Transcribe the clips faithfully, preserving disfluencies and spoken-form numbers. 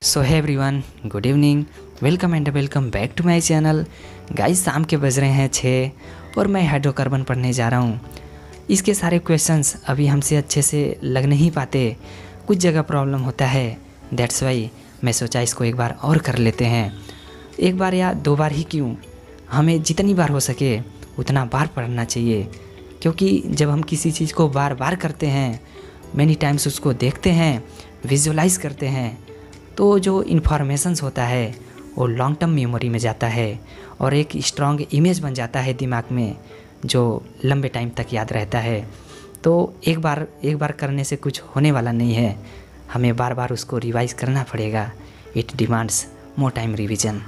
So hi everyone, good evening, welcome and welcome back to my channel. Guys, शाम के बज रहे हैं छः और मैं हाइड्रोकार्बन पढ़ने जा रहा हूँ। इसके सारे क्वेश्चंस अभी हमसे अच्छे से लग नहीं पाते, कुछ जगह प्रॉब्लम होता है। दैट्स वाई मैं सोचा इसको एक बार और कर लेते हैं। एक बार या दो बार ही क्यों, हमें जितनी बार हो सके उतना बार पढ़ना चाहिए, क्योंकि जब हम किसी चीज़ को बार बार करते हैं, मैनी टाइम्स उसको देखते हैं, विजुअलाइज करते हैं, तो जो इन्फॉर्मेशंस होता है वो लॉन्ग टर्म मेमोरी में जाता है और एक स्ट्रॉन्ग इमेज बन जाता है दिमाग में, जो लंबे टाइम तक याद रहता है। तो एक बार एक बार करने से कुछ होने वाला नहीं है, हमें बार बार उसको रिवाइज करना पड़ेगा। It demands more time revision.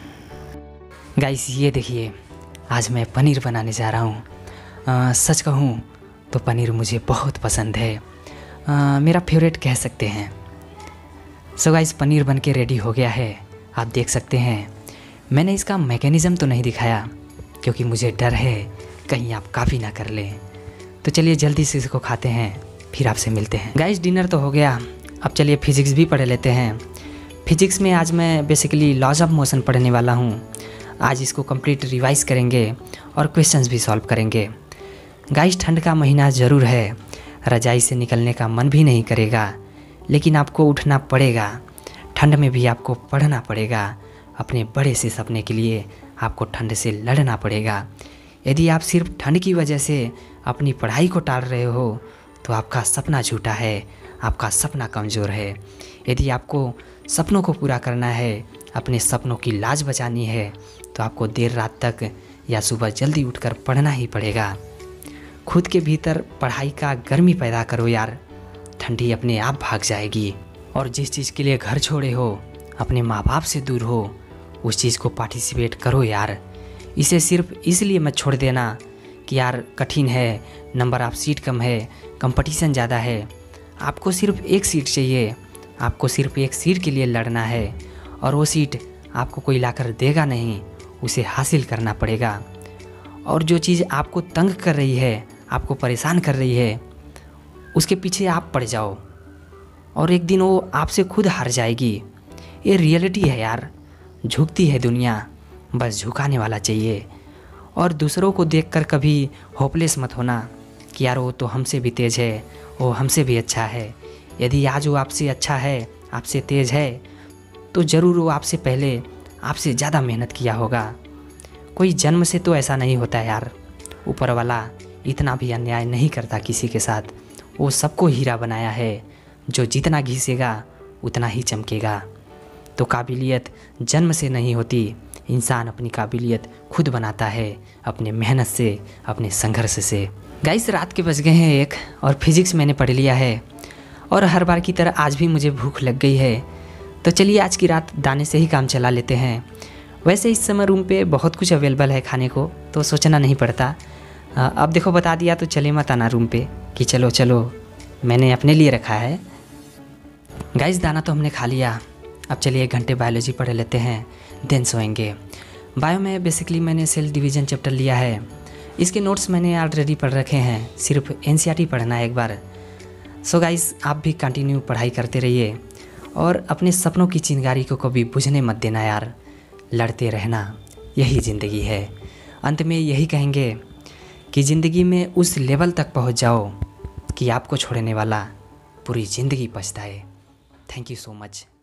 Guys, ये देखिए, आज मैं पनीर बनाने जा रहा हूँ। सच कहूँ तो पनीर मुझे बहुत पसंद है, आ, मेरा फेवरेट कह सकते हैं। सो गाइस, पनीर बन के रेडी हो गया है, आप देख सकते हैं। मैंने इसका मैकेनिज़्म तो नहीं दिखाया क्योंकि मुझे डर है कहीं आप कॉपी ना कर लें। तो चलिए जल्दी से इसको खाते हैं, फिर आपसे मिलते हैं। गाइस, डिनर तो हो गया, अब चलिए फिज़िक्स भी पढ़ लेते हैं। फिज़िक्स में आज मैं बेसिकली लॉज ऑफ मोशन पढ़ने वाला हूँ। आज इसको कंप्लीट रिवाइज करेंगे और क्वेश्चंस भी सॉल्व करेंगे। गाइस, ठंड का महीना ज़रूर है, रजाई से निकलने का मन भी नहीं करेगा, लेकिन आपको उठना पड़ेगा। ठंड में भी आपको पढ़ना पड़ेगा। अपने बड़े से सपने के लिए आपको ठंड से लड़ना पड़ेगा। यदि आप सिर्फ ठंड की वजह से अपनी पढ़ाई को टाल रहे हो तो आपका सपना झूठा है, आपका सपना कमज़ोर है। यदि आपको सपनों को पूरा करना है, अपने सपनों की लाज बचानी है, तो आपको देर रात तक या सुबह जल्दी उठकर पढ़ना ही पड़ेगा। खुद के भीतर पढ़ाई का गर्मी पैदा करो यार, ठंडी अपने आप भाग जाएगी। और जिस चीज़ के लिए घर छोड़े हो, अपने माँ बाप से दूर हो, उस चीज़ को पार्टिसिपेट करो यार। इसे सिर्फ इसलिए मत छोड़ देना कि यार कठिन है, नंबर ऑफ सीट कम है, कंपटीशन ज़्यादा है। आपको सिर्फ एक सीट चाहिए, आपको सिर्फ एक सीट के लिए लड़ना है, और वो सीट आपको कोई लाकर देगा नहीं, उसे हासिल करना पड़ेगा। और जो चीज़ आपको तंग कर रही है, आपको परेशान कर रही है, उसके पीछे आप पड़ जाओ और एक दिन वो आपसे खुद हार जाएगी। ये रियलिटी है यार, झुकती है दुनिया, बस झुकाने वाला चाहिए। और दूसरों को देखकर कभी होपलेस मत होना कि यार वो तो हमसे भी तेज़ है, वो हमसे भी अच्छा है। यदि आज वो आपसे अच्छा है, आपसे तेज़ है, तो ज़रूर वो आपसे पहले आपसे ज़्यादा मेहनत किया होगा। कोई जन्म से तो ऐसा नहीं होता यार, ऊपर वाला इतना भी अन्याय नहीं करता किसी के साथ। वो सबको हीरा बनाया है, जो जितना घिसेगा उतना ही चमकेगा। तो काबिलियत जन्म से नहीं होती, इंसान अपनी काबिलियत खुद बनाता है, अपने मेहनत से, अपने संघर्ष से। गाइस, रात के बज गए हैं एक और फिज़िक्स मैंने पढ़ लिया है, और हर बार की तरह आज भी मुझे भूख लग गई है। तो चलिए आज की रात दाने से ही काम चला लेते हैं। वैसे इस समय रूम पे बहुत कुछ अवेलेबल है खाने को, तो सोचना नहीं पड़ता। अब देखो, बता दिया तो चले मत आना रूम पे कि चलो चलो, मैंने अपने लिए रखा है। गाइस, दाना तो हमने खा लिया, अब चलिए एक घंटे बायोलॉजी पढ़ लेते हैं, देन सोएंगे। बायो में बेसिकली मैंने सेल डिवीज़न चैप्टर लिया है, इसके नोट्स मैंने ऑलरेडी पढ़ रखे हैं, सिर्फ एनसीईआरटी पढ़ना है एक बार। सो गाइस, आप भी कंटिन्यू पढ़ाई करते रहिए और अपने सपनों की चिंगारी को कभी बुझने मत देना यार, लड़ते रहना, यही ज़िंदगी है। अंत में यही कहेंगे कि ज़िंदगी में उस लेवल तक पहुंच जाओ कि आपको छोड़ने वाला पूरी ज़िंदगी पछताए। Thank you so much.